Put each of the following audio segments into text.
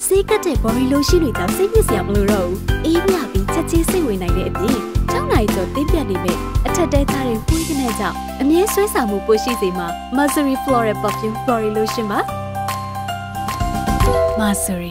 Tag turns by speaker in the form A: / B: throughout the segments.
A: ဆေးကတ်တဲ့ body lotion တွေတော့စိတ်ညစ်စရာမလိုတော့ဘူးအေးမြပြီးချက်ချင်းစိတ်ဝင်နိုင်တဲ့အပြင်6နိုင်ကျော်တင်းပြတ်နေမဲ့အထက်တဲသားတွေပွေးကနေကြောင့်အမြဲဆွဲဆောင်မှုပိုရှိစေမှာ Mercury Floral Perfume Body Lotion ပါ Mercury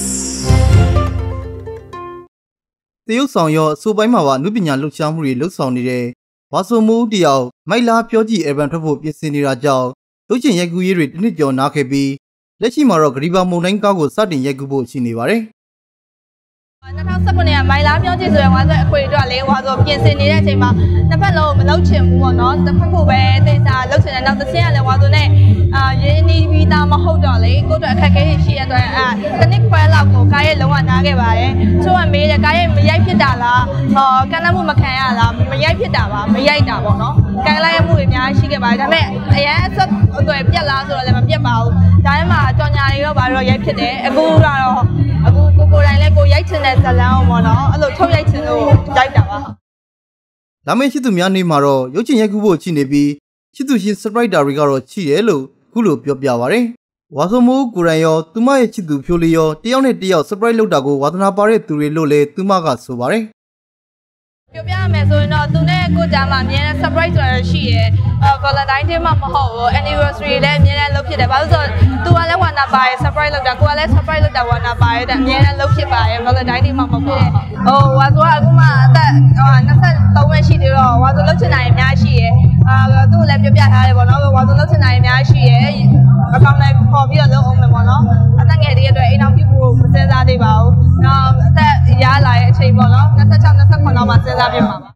B: တရုတ်ဆောင်ရောအဆိုပိုင်းမှာပါအမှုပညာလှုပ်ရှားမှုတွေလှုပ်ဆောင်နေတဲ့ဝါဆိုမိုးတယောက်မိုက်လာပြောကြည့် album ထွက်ဖို့ပြင်ဆင်နေတာကြောင့်လှုပ်ချင်ရိုက်ကူးရေးတွေတစ်နှစ်ကျော်နားခဲ့ပြီးလက်ရှိမှာတော့ဂရီဘာမုန်တိုင်းကားကိုစတင်ရိုက်ကူးဖို့ရှိနေပါတယ်
C: 2019ကမိုင်လာပြောကြည့်ဆိုရင်ဝါဆိုအခွေအတွက်လေးဝါဆိုပြင်ဆင်နေတဲ့အချိန်မှာနှစ်ဖက်လုံးမလှုပ်ချင်ဘူးပေါ့နော်တစ်ဖက်ကိုပဲသိစားလှုပ်ချင်တယ်နောက်တစ်ဆင့်ကလည်းဝါဆိုနဲ့ရင်းနှီးပြီးသားမဟုတ်တော့လေကိုယ့်အတွက်အခက်အခဲရှိရတဲ့တစ်နှစ်ခွဲလောက်ကိုကားရဲ့လုံးဝနားခဲ့ပါတယ်ချို့ကမေးတယ်ကားရဲ့မရိုက်ဖြစ်တာလားကမ်းလှမ်းမှုမခံရလားမရိုက်ဖြစ်တာပါမရိုက်တာပေါ့နော်ကမ်းလှမ်းမှုတွေအများကြီးရှိခဲ့ပါတယ်ဒါပေမဲ့အရန်အဆက်အသွယ်ပြက်လားဆိုတော့လည်းမပြက်ပါဘူးဒါပေမဲ့ကြော်ညာတွေတော့ဘာလို့ရိုက်ဖြစ်တယ်အခုကတော့အခုကိုတိုင်းလည်းကိုရိုက်ချင်တဲ့ဇလန်းအောင်ပေါ့နော်အဲ့လိုထုတ်ရိုက်ချင်လို့ရိုက်တာပါ
B: လာမယ့်ရှိသူများနေမှာတော့ရုပ်ချင်ရိုက်ကူးဖို့ရှိနေပြီးရှိသူရှင် surprise တွေကတော့ရှိတယ်လို့ခုလိုပြောပြပါဗျဝါဆိုမိုးကိုရန်ရောသူမရဲ့ချစ်သူဖြိုးလေးရောတယောက်နဲ့တယောက် surprise လုပ်တာကိုဝါသနာပါတဲ့သူတွေလို့လည်းသူမကဆိုပါတယ်
C: ပြောပြရမယ်ဆိုရင်တော့သူနဲ့ကိုကြားမှာအများနဲ့ surprise ဆိုတာရှိရယ် Valentine Day မှာမဟုတ်ဘူး anniversary လည်းအများနဲ့လုပ်ဖြစ်တယ်ဘာလို့ဆိုတော့သူကလည်းဝါနာပါရယ် surprise လုပ်တာကိုကလည်း surprise လုပ်တာဝါနာပါရယ်တဲ့အများနဲ့လုပ်ဖြစ်ပါရယ် Valentine Day မှာမဟုတ်ဘူးဝါဆိုကအခုမှအသက်23ပဲရှိသေးတော့ဝါဆိုလုပ်ချင်တာအများရှိရယ်သူ့ကိုလည်းပြပြထားတယ်ပေါ့နော်ဝါဆိုလုပ်ချင်တာအများရှိရယ်အကောင့်လည်းခေါ်ပြီးတော့လုပ်အောင်မယ်ပေါ့နော်အသက်ငယ်တဲ့အတွက်အိမ်အောင်ပြုဖို့မစဲစားသေးပါဘူးနောက်အသက်ရလာတဲ့အချိန်ပေါ့နော်26 28လောက်မှစဲစားပြမှာပါ